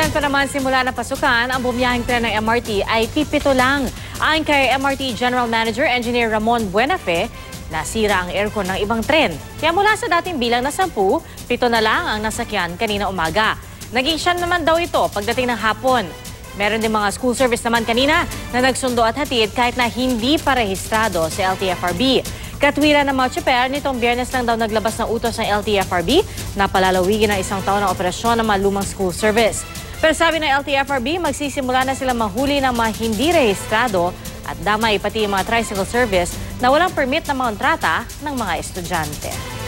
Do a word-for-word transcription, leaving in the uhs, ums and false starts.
buwan pa naman simula na pasukan, ang bumiyahing tren ng M R T ay pipito lang. Ayon kay M R T General Manager Engineer Ramon Buenafe, nasira ang aircon ng ibang tren. Kaya mula sa dating bilang na sampu, pito na lang ang nasakyan kanina umaga. Naging siyam naman daw ito pagdating ng hapon. Meron din mga school service naman kanina na nagsundo at hatid kahit na hindi pa rehistrado sa L T F R B. Katwiran ng mga tsuper, nitong Biyernes lang daw naglabas ng utos ng L T F R B na palalawigin ng isang taon ng operasyon ng mga lumang school service. Pero sabi ng L T F R B, magsisimula na sila mahuli ng mga hindi rehistrado at damay pati yung mga tricycle service na walang permit na mga kontrata ng mga estudyante.